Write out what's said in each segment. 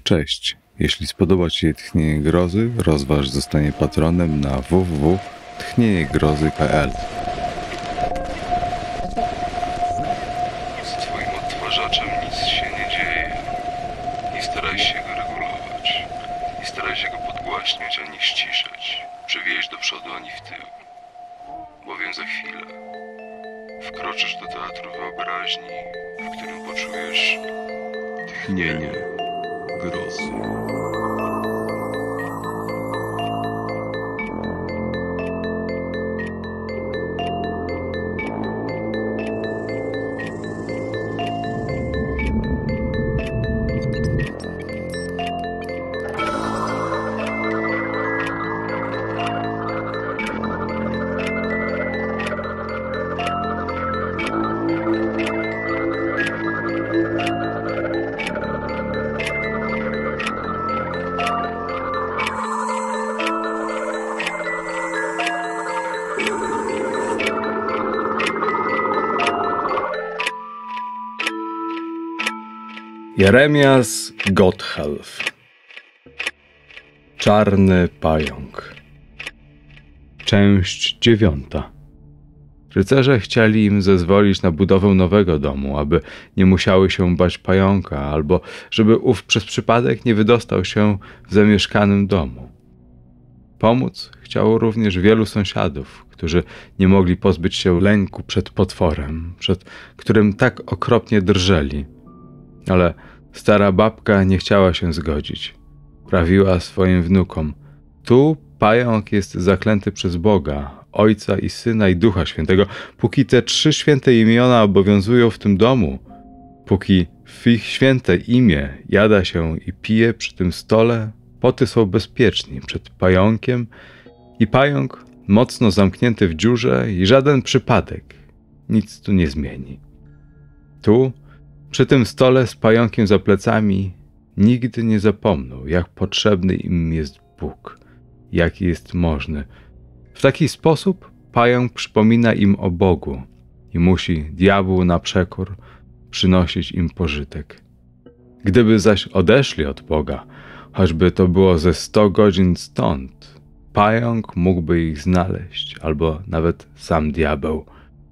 Cześć! Jeśli spodoba Ci się Tchnienie Grozy, rozważ zostanie patronem na www.tchnieniegrozy.pl. Z Twoim odtwarzaczem nic się nie dzieje. Nie staraj się go regulować. Nie staraj się go podgłaśniać ani ściszać. Przewijać do przodu ani w tył. Bowiem za chwilę wkroczysz do teatru wyobraźni, w którym poczujesz tchnienie grozy. Jeremias Gotthelf. Czarny pająk. Część 9. Rycerze chcieli im zezwolić na budowę nowego domu, aby nie musiały się bać pająka, albo żeby ów przez przypadek nie wydostał się w zamieszkanym domu. Pomóc chciało również wielu sąsiadów, którzy nie mogli pozbyć się lęku przed potworem, przed którym tak okropnie drżeli. Ale stara babka nie chciała się zgodzić. Prawiła swoim wnukom: tu pająk jest zaklęty przez Boga, Ojca i Syna i Ducha Świętego. Póki te 3 święte imiona obowiązują w tym domu, póki w ich święte imię jada się i pije przy tym stole, poty są bezpieczni przed pająkiem i pająk mocno zamknięty w dziurze i żaden przypadek nic tu nie zmieni. Tu, przy tym stole z pająkiem za plecami, nigdy nie zapomną, jak potrzebny im jest Bóg, jaki jest możny. W taki sposób pająk przypomina im o Bogu i musi diabłu na przekór przynosić im pożytek. Gdyby zaś odeszli od Boga, choćby to było ze 100 godzin stąd, pająk mógłby ich znaleźć, albo nawet sam diabeł.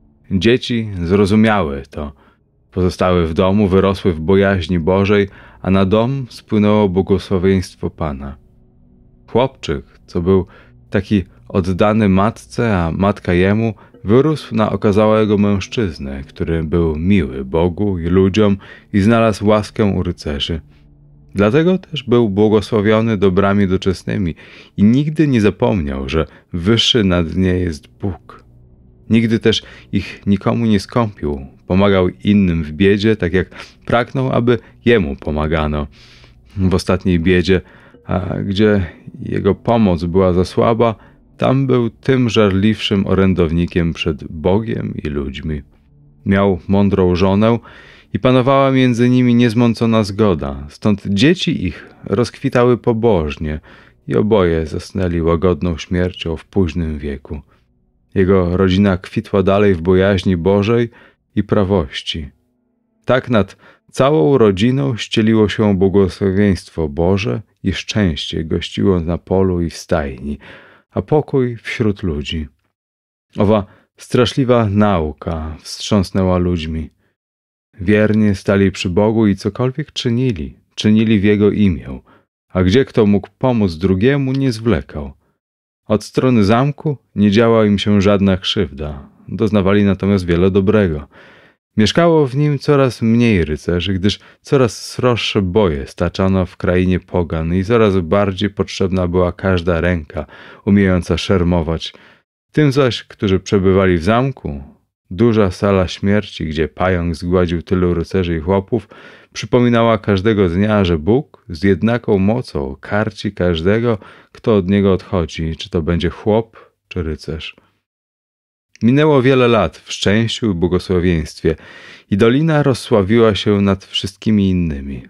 Dzieci zrozumiały to. Pozostały w domu, wyrosły w bojaźni Bożej, a na dom spłynęło błogosławieństwo Pana. Chłopczyk, co był taki oddany matce, a matka jemu, wyrósł na okazałego mężczyznę, który był miły Bogu i ludziom i znalazł łaskę u rycerzy. Dlatego też był błogosławiony dobrami doczesnymi i nigdy nie zapomniał, że wyższy nad nie jest Bóg. Nigdy też ich nikomu nie skąpił, pomagał innym w biedzie, tak jak pragnął, aby jemu pomagano. W ostatniej biedzie, a gdzie jego pomoc była za słaba, tam był tym żarliwszym orędownikiem przed Bogiem i ludźmi. Miał mądrą żonę i panowała między nimi niezmącona zgoda, stąd dzieci ich rozkwitały pobożnie i oboje zasnęli łagodną śmiercią w późnym wieku. Jego rodzina kwitła dalej w bojaźni Bożej i prawości. Tak nad całą rodziną ścieliło się błogosławieństwo Boże i szczęście gościło na polu i w stajni, a pokój wśród ludzi. Owa straszliwa nauka wstrząsnęła ludźmi. Wiernie stali przy Bogu i cokolwiek czynili w Jego imię, a gdzie kto mógł pomóc drugiemu, nie zwlekał. Od strony zamku nie działa im się żadna krzywda, doznawali natomiast wiele dobrego. Mieszkało w nim coraz mniej rycerzy, gdyż coraz sroższe boje staczano w krainie pogan i coraz bardziej potrzebna była każda ręka umiejąca szermować. Tym zaś, którzy przebywali w zamku, duża sala śmierci, gdzie pająk zgładził tylu rycerzy i chłopów, przypominała każdego dnia, że Bóg z jednaką mocą karci każdego, kto od niego odchodzi, czy to będzie chłop, czy rycerz. Minęło wiele lat w szczęściu i błogosławieństwie i dolina rozsławiła się nad wszystkimi innymi.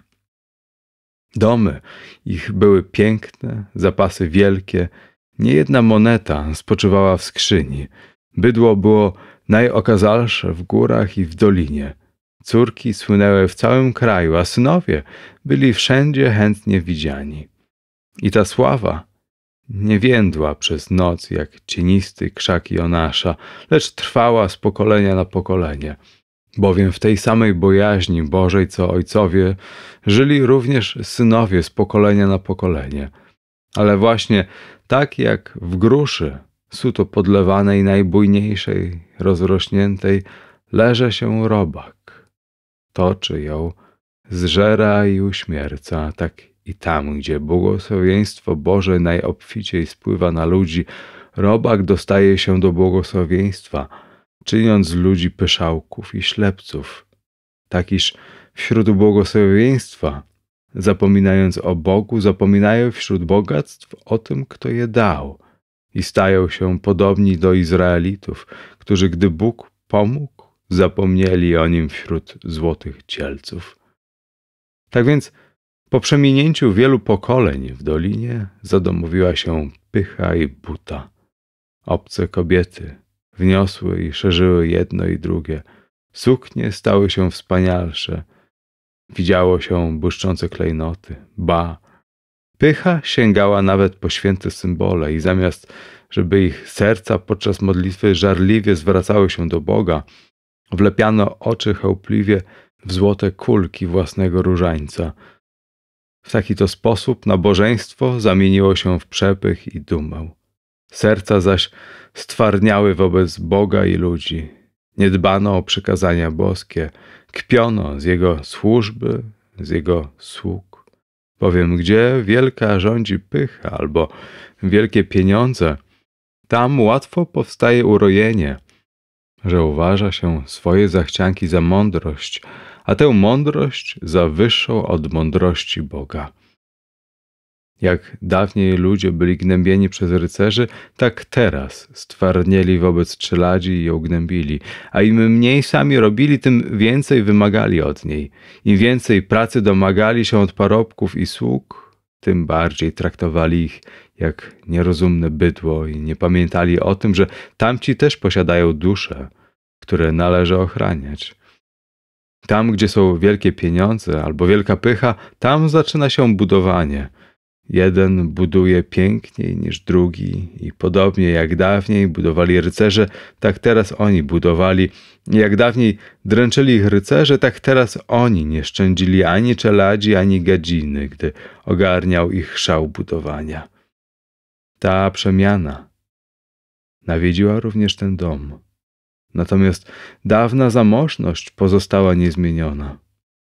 Domy ich były piękne, zapasy wielkie, niejedna moneta spoczywała w skrzyni. Bydło było najokazalsze w górach i w dolinie. Córki słynęły w całym kraju, a synowie byli wszędzie chętnie widziani. I ta sława nie więdła przez noc jak cienisty krzak Jonasza, lecz trwała z pokolenia na pokolenie. Bowiem w tej samej bojaźni Bożej, co ojcowie, żyli również synowie z pokolenia na pokolenie. Ale właśnie tak jak w gruszy, suto podlewanej, najbujniejszej, rozrośniętej, leże się robak. Toczy ją, zżera i uśmierca, tak i tam, gdzie błogosławieństwo Boże najobficiej spływa na ludzi, robak dostaje się do błogosławieństwa, czyniąc z ludzi pyszałków i ślepców. Tak iż wśród błogosławieństwa, zapominając o Bogu, zapominają wśród bogactw o tym, kto je dał i stają się podobni do Izraelitów, którzy, gdy Bóg pomógł, zapomnieli o nim wśród złotych cielców. Tak więc po przeminięciu wielu pokoleń w dolinie zadomowiła się pycha i buta. Obce kobiety wniosły i szerzyły jedno i drugie. Suknie stały się wspanialsze. Widziało się błyszczące klejnoty. Ba, pycha sięgała nawet po święte symbole i zamiast, żeby ich serca podczas modlitwy żarliwie zwracały się do Boga, wlepiano oczy chełpliwie w złote kulki własnego różańca. W taki to sposób nabożeństwo zamieniło się w przepych i dumę. Serca zaś stwardniały wobec Boga i ludzi. Nie dbano o przykazania boskie, kpiono z Jego służby, z Jego sług. Bowiem gdzie wielka rządzi pycha albo wielkie pieniądze, tam łatwo powstaje urojenie, że uważa się swoje zachcianki za mądrość, a tę mądrość za wyższą od mądrości Boga. Jak dawniej ludzie byli gnębieni przez rycerzy, tak teraz stwardnieli wobec czeladzi i ją gnębili, a im mniej sami robili, tym więcej wymagali od niej. Im więcej pracy domagali się od parobków i sług, tym bardziej traktowali ich jak nierozumne bydło i nie pamiętali o tym, że tamci też posiadają dusze, które należy ochraniać. Tam, gdzie są wielkie pieniądze albo wielka pycha, tam zaczyna się budowanie. Jeden buduje piękniej niż drugi i podobnie jak dawniej budowali rycerze, tak teraz oni budowali. Jak dawniej dręczyli ich rycerze, tak teraz oni nie szczędzili ani czeladzi, ani gadziny, gdy ogarniał ich szał budowania. Ta przemiana nawiedziła również ten dom. Natomiast dawna zamożność pozostała niezmieniona.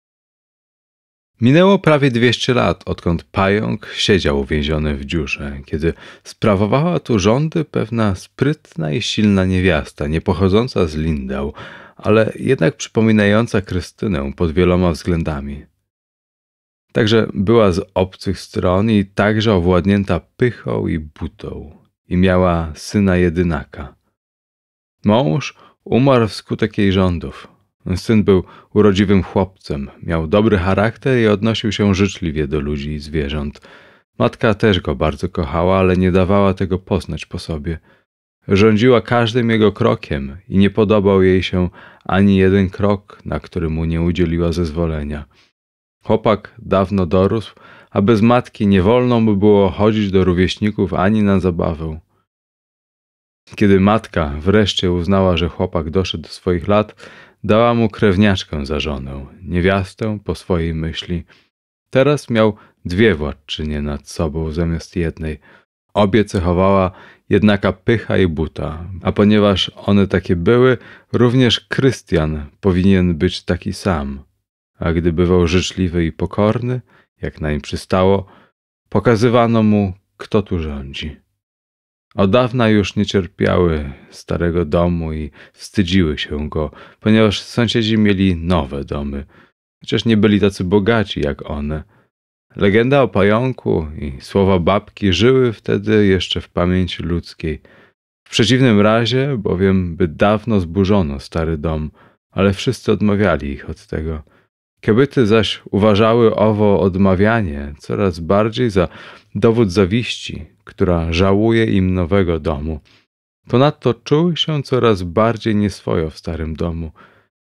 Minęło prawie 200 lat, odkąd pająk siedział uwięziony w dziurze, kiedy sprawowała tu rządy pewna sprytna i silna niewiasta, nie pochodząca z Lindau, ale jednak przypominająca Krystynę pod wieloma względami. Także była z obcych stron i także owładnięta pychą i butą i miała syna jedynaka. Mąż umarł wskutek jej rządów. Syn był urodziwym chłopcem, miał dobry charakter i odnosił się życzliwie do ludzi i zwierząt. Matka też go bardzo kochała, ale nie dawała tego poznać po sobie. Rządziła każdym jego krokiem i nie podobał jej się ani jeden krok, na który mu nie udzieliła zezwolenia. Chłopak dawno dorósł, a bez matki nie wolno mu było chodzić do rówieśników ani na zabawę. Kiedy matka wreszcie uznała, że chłopak doszedł do swoich lat, dała mu krewniaczkę za żonę, niewiastę po swojej myśli. Teraz miał 2 władczynie nad sobą zamiast jednej. Obie cechowała jednaka pycha i buta, a ponieważ one takie były, również Krystian powinien być taki sam. A gdy bywał życzliwy i pokorny, jak nań przystało, pokazywano mu, kto tu rządzi. Od dawna już nie cierpiały starego domu i wstydziły się go, ponieważ sąsiedzi mieli nowe domy, chociaż nie byli tacy bogaci jak one. Legenda o pająku i słowa babki żyły wtedy jeszcze w pamięci ludzkiej. W przeciwnym razie, bowiem by dawno zburzono stary dom, ale wszyscy odmawiali ich od tego. Kobiety zaś uważały owo odmawianie coraz bardziej za dowód zawiści, która żałuje im nowego domu. Ponadto czuły się coraz bardziej nieswojo w starym domu.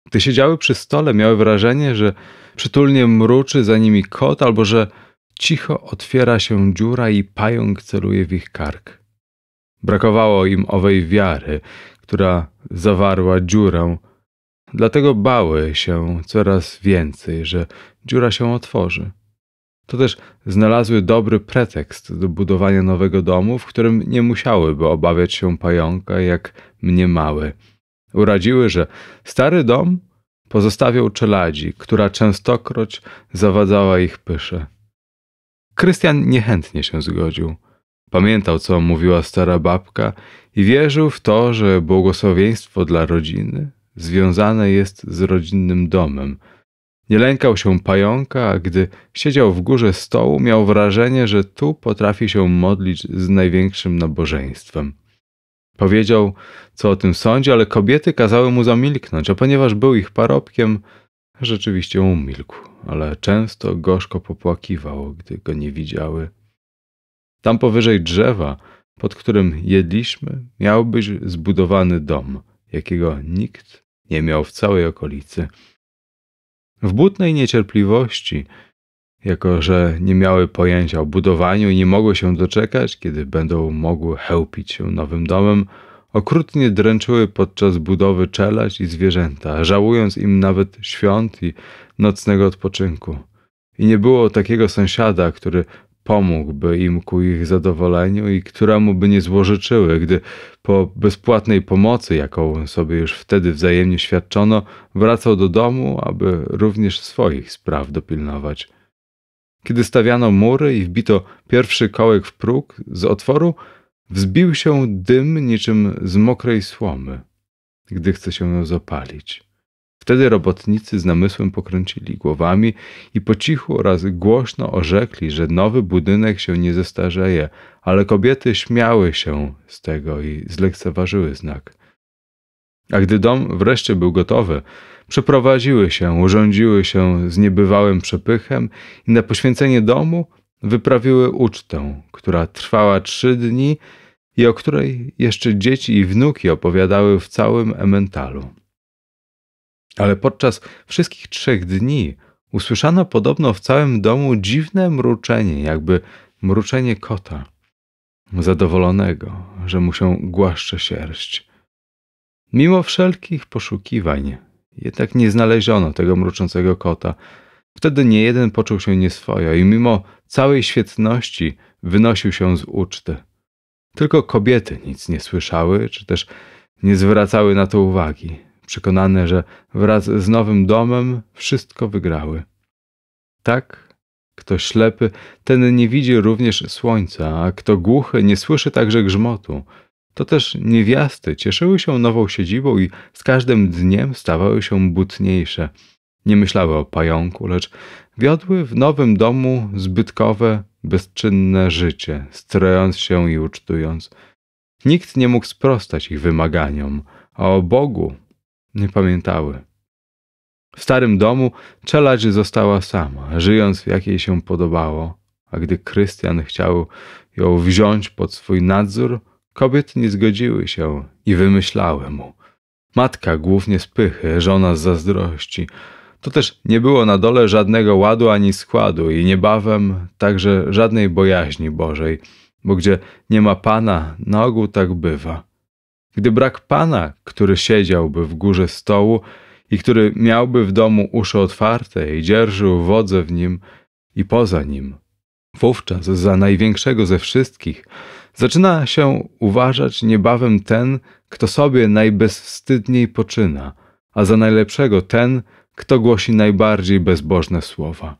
Gdy siedziały przy stole, miały wrażenie, że przytulnie mruczy za nimi kot, albo że cicho otwiera się dziura i pająk celuje w ich kark. Brakowało im owej wiary, która zawarła dziurę, dlatego bały się coraz więcej, że dziura się otworzy. To też znalazły dobry pretekst do budowania nowego domu, w którym nie musiałyby obawiać się pająka, jak mniemały. Uradziły, że stary dom pozostawiał czeladzi, która częstokroć zawadzała ich pysze. Krystian niechętnie się zgodził. Pamiętał, co mówiła stara babka i wierzył w to, że błogosławieństwo dla rodziny związane jest z rodzinnym domem. Nie lękał się pająka, a gdy siedział w górze stołu, miał wrażenie, że tu potrafi się modlić z największym nabożeństwem. Powiedział, co o tym sądzi, ale kobiety kazały mu zamilknąć, a ponieważ był ich parobkiem, rzeczywiście umilkł, ale często gorzko popłakiwał, gdy go nie widziały. Tam powyżej drzewa, pod którym jedliśmy, miał być zbudowany dom, jakiego nikt nie miał w całej okolicy. W butnej niecierpliwości, jako że nie miały pojęcia o budowaniu i nie mogły się doczekać, kiedy będą mogły chełpić się nowym domem, okrutnie dręczyły podczas budowy czeladź i zwierzęta, żałując im nawet świąt i nocnego odpoczynku. I nie było takiego sąsiada, który pomógłby im ku ich zadowoleniu i któremu by nie złożyczyły, gdy po bezpłatnej pomocy, jaką sobie już wtedy wzajemnie świadczono, wracał do domu, aby również swoich spraw dopilnować. Kiedy stawiano mury i wbito pierwszy kołek w próg, z otworu wzbił się dym niczym z mokrej słomy, gdy chce się ją zapalić. Wtedy robotnicy z namysłem pokręcili głowami i po cichu oraz głośno orzekli, że nowy budynek się nie zestarzeje, ale kobiety śmiały się z tego i zlekceważyły znak. A gdy dom wreszcie był gotowy, przeprowadziły się, urządziły się z niebywałym przepychem i na poświęcenie domu wyprawiły ucztę, która trwała 3 dni i o której jeszcze dzieci i wnuki opowiadały w całym Emmentalu. Ale podczas wszystkich 3 dni usłyszano podobno w całym domu dziwne mruczenie, jakby mruczenie kota, zadowolonego, że mu się głaszcze sierść. Mimo wszelkich poszukiwań, jednak nie znaleziono tego mruczącego kota. Wtedy niejeden poczuł się nieswojo i mimo całej świetności wynosił się z uczty. Tylko kobiety nic nie słyszały, czy też nie zwracały na to uwagi, przekonane, że wraz z nowym domem wszystko wygrały. Tak, kto ślepy, ten nie widzi również słońca, a kto głuchy nie słyszy także grzmotu. To też niewiasty cieszyły się nową siedzibą i z każdym dniem stawały się butniejsze. Nie myślały o pająku, lecz wiodły w nowym domu zbytkowe, bezczynne życie, strojąc się i ucztując. Nikt nie mógł sprostać ich wymaganiom, a o Bogu nie pamiętały. W starym domu czeladź została sama, żyjąc jak jej się podobało, a gdy Krystian chciał ją wziąć pod swój nadzór, kobiety nie zgodziły się i wymyślały mu. Matka głównie z pychy, żona z zazdrości. To też nie było na dole żadnego ładu ani składu i niebawem także żadnej bojaźni Bożej, bo gdzie nie ma Pana, na ogół tak bywa. Gdy brak Pana, który siedziałby w górze stołu i który miałby w domu uszy otwarte i dzierżył wodzę w nim i poza nim, wówczas za największego ze wszystkich zaczyna się uważać niebawem ten, kto sobie najbezwstydniej poczyna, a za najlepszego ten, kto głosi najbardziej bezbożne słowa.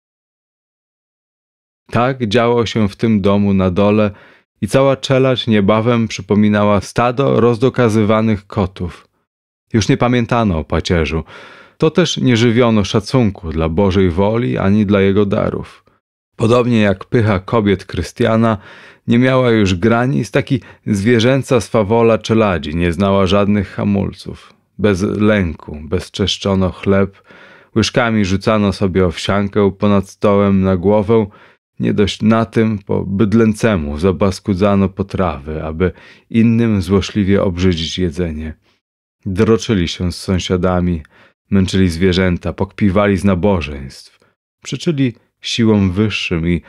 Tak działo się w tym domu na dole i cała czeladź niebawem przypominała stado rozdokazywanych kotów. Już nie pamiętano o pacierzu. To też nie żywiono szacunku dla Bożej woli ani dla jego darów. Podobnie jak pycha kobiet Krystiana nie miała już granic, taki zwierzęca swawola czeladzi nie znała żadnych hamulców. Bez lęku bezczeszczono chleb, łyżkami rzucano sobie owsiankę ponad stołem na głowę. Nie dość na tym, po bydlęcemu zabaskudzano potrawy, aby innym złośliwie obrzydzić jedzenie. Droczyli się z sąsiadami, Męczyli zwierzęta, pokpiwali z nabożeństw, przeczyli siłom wyższym i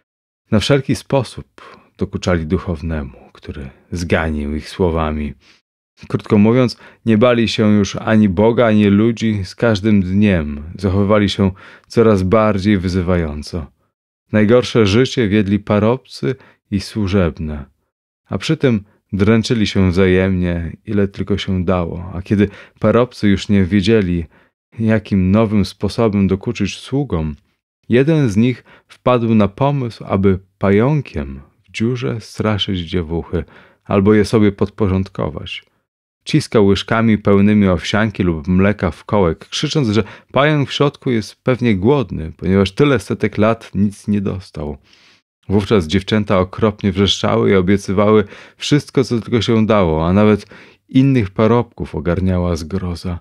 na wszelki sposób dokuczali duchownemu, który zganił ich słowami. Krótko mówiąc, nie bali się już ani Boga, ani ludzi, z każdym dniem zachowywali się coraz bardziej wyzywająco. Najgorsze życie wiedli parobcy i służebne, a przy tym dręczyli się wzajemnie, ile tylko się dało, a kiedy parobcy już nie wiedzieli, jakim nowym sposobem dokuczyć sługom, jeden z nich wpadł na pomysł, aby pająkiem w dziurze straszyć dziewuchy albo je sobie podporządkować. Ciskał łyżkami pełnymi owsianki lub mleka w kołek, krzycząc, że pająk w środku jest pewnie głodny, ponieważ tyle setek lat nic nie dostał. Wówczas dziewczęta okropnie wrzeszczały i obiecywały wszystko, co tylko się dało, a nawet innych parobków ogarniała zgroza.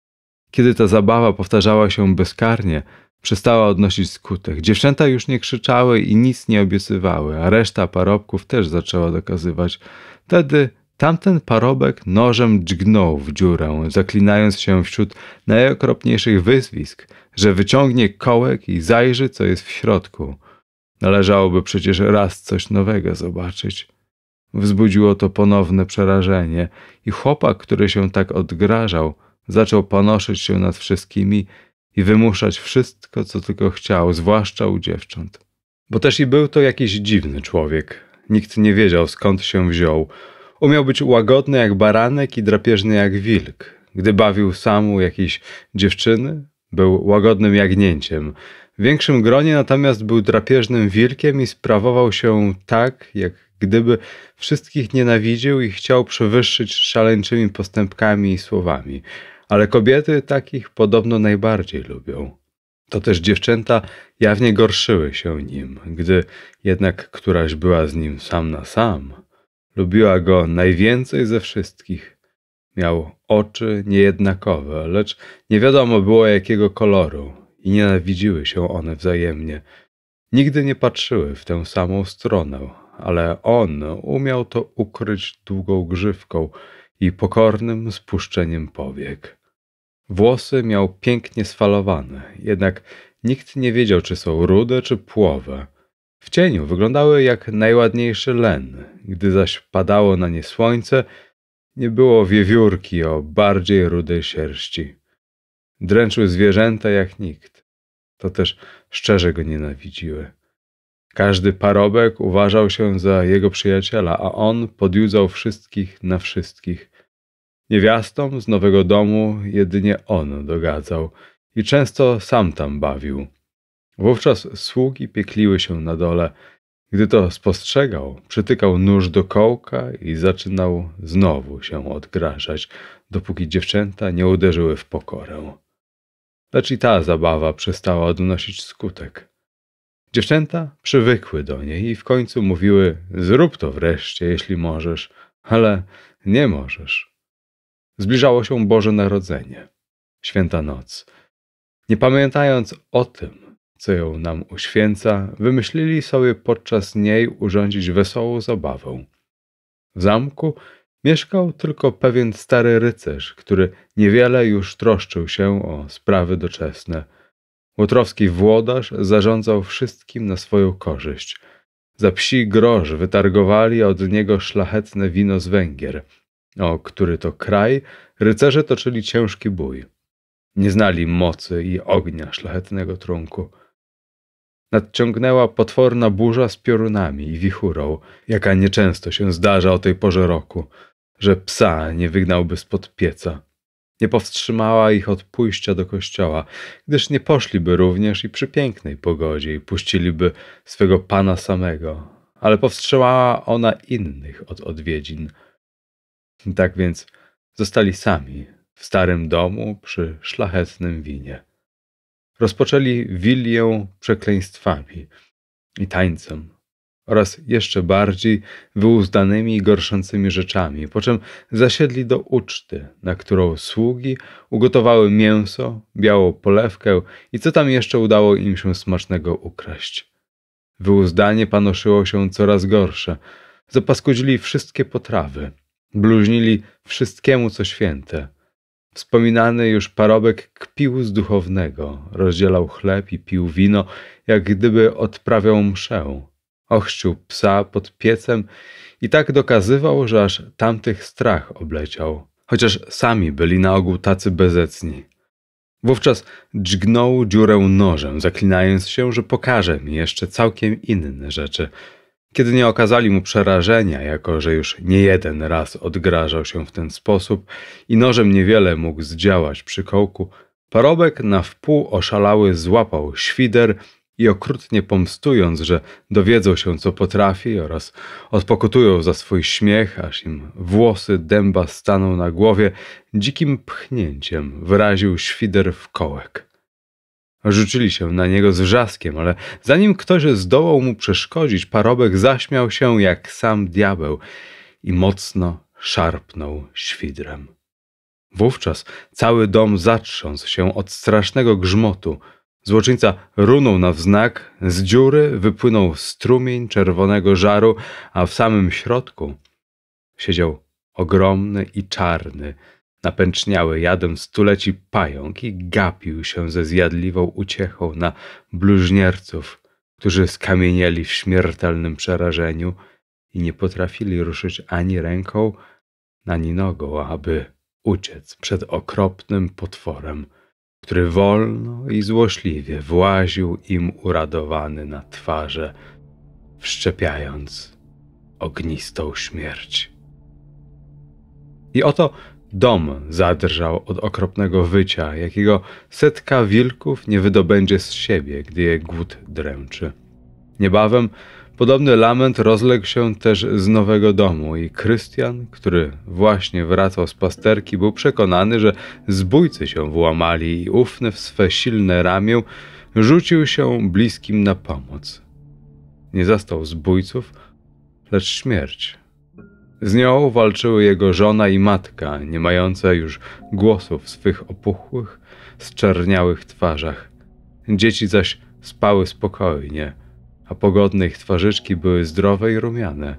Kiedy ta zabawa powtarzała się bezkarnie, przestała odnosić skutek. Dziewczęta już nie krzyczały i nic nie obiecywały, a reszta parobków też zaczęła dokazywać. Wtedy tamten parobek nożem dźgnął w dziurę, zaklinając się wśród najokropniejszych wyzwisk, że wyciągnie kołek i zajrzy, co jest w środku. Należałoby przecież raz coś nowego zobaczyć. Wzbudziło to ponowne przerażenie i chłopak, który się tak odgrażał, zaczął panoszyć się nad wszystkimi i wymuszać wszystko, co tylko chciał, zwłaszcza u dziewcząt. Bo też i był to jakiś dziwny człowiek. Nikt nie wiedział, skąd się wziął. Umiał być łagodny jak baranek i drapieżny jak wilk. Gdy bawił sam u jakiejś dziewczyny, był łagodnym jagnięciem. W większym gronie natomiast był drapieżnym wilkiem i sprawował się tak, jak gdyby wszystkich nienawidził i chciał przewyższyć szaleńczymi postępkami i słowami. Ale kobiety takich podobno najbardziej lubią. To też dziewczęta jawnie gorszyły się nim, gdy jednak któraś była z nim sam na sam. Lubiła go najwięcej ze wszystkich. Miał oczy niejednakowe, lecz nie wiadomo było jakiego koloru i nienawidziły się one wzajemnie. Nigdy nie patrzyły w tę samą stronę, ale on umiał to ukryć długą grzywką i pokornym spuszczeniem powiek. Włosy miał pięknie sfalowane, jednak nikt nie wiedział, czy są rude, czy płowe. W cieniu wyglądały jak najładniejszy len, gdy zaś padało na nie słońce, nie było wiewiórki o bardziej rudej sierści. Dręczył zwierzęta jak nikt. To też szczerze go nienawidziły. Każdy parobek uważał się za jego przyjaciela, a on podjudzał wszystkich na wszystkich. Niewiastom z nowego domu jedynie on dogadzał i często sam tam bawił. Wówczas sługi piekliły się na dole. Gdy to spostrzegał, przytykał nóż do kołka i zaczynał znowu się odgrażać, dopóki dziewczęta nie uderzyły w pokorę. Lecz i ta zabawa przestała odnosić skutek. Dziewczęta przywykły do niej i w końcu mówiły: zrób to wreszcie, jeśli możesz, ale nie możesz. Zbliżało się Boże Narodzenie, święta noc. Nie pamiętając o tym, co ją nam uświęca, wymyślili sobie podczas niej urządzić wesołą zabawę. W zamku mieszkał tylko pewien stary rycerz, który niewiele już troszczył się o sprawy doczesne. Łotrowski włodarz zarządzał wszystkim na swoją korzyść. Za psi grosz wytargowali od niego szlachetne wino z Węgier, o który to kraj rycerze toczyli ciężki bój. Nie znali mocy i ognia szlachetnego trunku. Nadciągnęła potworna burza z piorunami i wichurą, jaka nieczęsto się zdarza o tej porze roku, że psa nie wygnałby spod pieca. Nie powstrzymała ich od pójścia do kościoła, gdyż nie poszliby również i przy pięknej pogodzie i puściliby swego Pana samego, ale powstrzymała ona innych od odwiedzin. Tak więc zostali sami w starym domu przy szlachetnym winie. Rozpoczęli wilię przekleństwami i tańcem oraz jeszcze bardziej wyuzdanymi i gorszącymi rzeczami, po czym zasiedli do uczty, na którą sługi ugotowały mięso, białą polewkę i co tam jeszcze udało im się smacznego ukraść. Wyuzdanie panoszyło się coraz gorsze. Zapaskudzili wszystkie potrawy, bluźnili wszystkiemu, co święte. Wspominany już parobek kpił z duchownego, rozdzielał chleb i pił wino, jak gdyby odprawiał mszę. Ochrzcił psa pod piecem i tak dokazywał, że aż tamtych strach obleciał, chociaż sami byli na ogół tacy bezecni. Wówczas dźgnął dziurę nożem, zaklinając się, że pokaże mi jeszcze całkiem inne rzeczy. Kiedy nie okazali mu przerażenia, jako że już nie jeden raz odgrażał się w ten sposób i nożem niewiele mógł zdziałać przy kołku, parobek na wpół oszalały złapał świder i okrutnie pomstując, że dowiedzą się, co potrafi oraz odpokutują za swój śmiech, aż im włosy dęba staną na głowie, dzikim pchnięciem wyraził świder w kołek. Rzucili się na niego z wrzaskiem, ale zanim ktoś zdołał mu przeszkodzić, parobek zaśmiał się jak sam diabeł i mocno szarpnął świdrem. Wówczas cały dom zatrząsł się od strasznego grzmotu. Złoczyńca runął na wznak, z dziury wypłynął strumień czerwonego żaru, a w samym środku siedział ogromny i czarny, napęczniały jadem stuleci pająk i gapił się ze zjadliwą uciechą na bluźnierców, którzy skamienieli w śmiertelnym przerażeniu i nie potrafili ruszyć ani ręką, ani nogą, aby uciec przed okropnym potworem, który wolno i złośliwie właził im uradowany na twarze, wszczepiając ognistą śmierć. I oto dom zadrżał od okropnego wycia, jakiego setka wilków nie wydobędzie z siebie, gdy je głód dręczy. Niebawem podobny lament rozległ się też z nowego domu i Krystian, który właśnie wracał z pasterki, był przekonany, że zbójcy się włamali i ufny w swe silne ramię rzucił się bliskim na pomoc. Nie zastał zbójców, lecz śmierć. Z nią walczyły jego żona i matka, nie mające już głosu w swych opuchłych, zczerniałych twarzach. Dzieci zaś spały spokojnie, a pogodne ich twarzyczki były zdrowe i rumiane.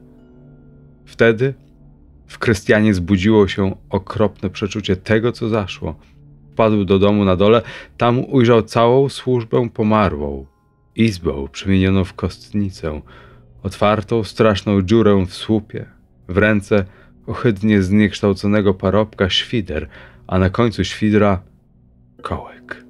Wtedy w Krystianie zbudziło się okropne przeczucie tego, co zaszło. Wpadł do domu na dole, tam ujrzał całą służbę pomarłą, izbę przemienioną w kostnicę, otwartą straszną dziurę w słupie, w ręce ohydnie zniekształconego parobka świder, a na końcu świdra kołek.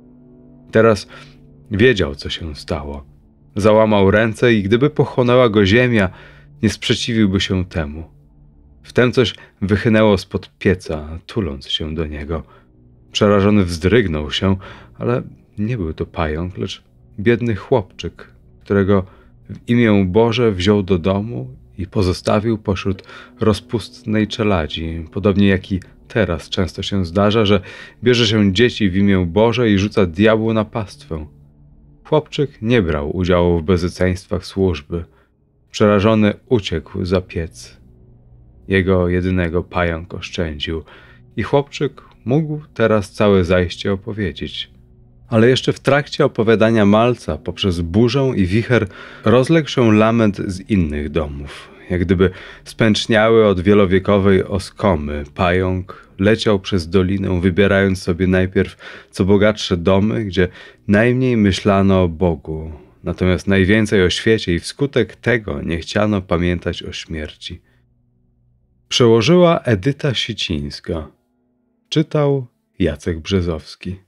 Teraz wiedział, co się stało. Załamał ręce i gdyby pochłonęła go ziemia, nie sprzeciwiłby się temu. Wtem coś wychynęło spod pieca, tuląc się do niego. Przerażony wzdrygnął się, ale nie był to pająk, lecz biedny chłopczyk, którego w imię Boże wziął do domu i pozostawił pośród rozpustnej czeladzi, podobnie jak i teraz często się zdarza, że bierze się dzieci w imię Boże i rzuca diabłu na pastwę. Chłopczyk nie brał udziału w bezeceństwach służby. Przerażony uciekł za piec. Jego jedynego pająk oszczędził i chłopczyk mógł teraz całe zajście opowiedzieć. Ale jeszcze w trakcie opowiadania malca poprzez burzę i wicher rozległ się lament z innych domów. Jak gdyby spęczniały od wielowiekowej oskomy, pająk leciał przez dolinę, wybierając sobie najpierw co bogatsze domy, gdzie najmniej myślano o Bogu, natomiast najwięcej o świecie i wskutek tego nie chciano pamiętać o śmierci. Przełożyła Edyta Sicińska. Czytał Jacek Brzezowski.